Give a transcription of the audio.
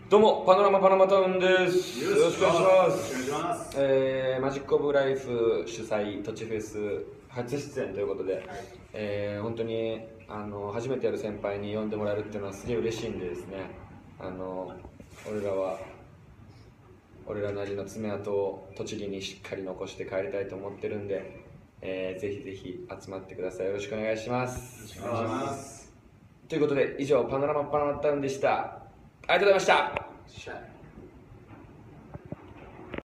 どうもパノラマパナマタウンです。よろしくお願いします。マジックオブライフ主催トチフェス初出演ということで、本当に初めてやる先輩に呼んでもらえるっていうのはすげえ嬉しいんでですね、俺らなりの爪痕を栃木にしっかり残して帰りたいと思ってるんで、ぜひぜひ集まってください。よろしくお願いします。 よろしくお願いします。 ということで以上パノラマパナマタウンでした。ありがとうございました。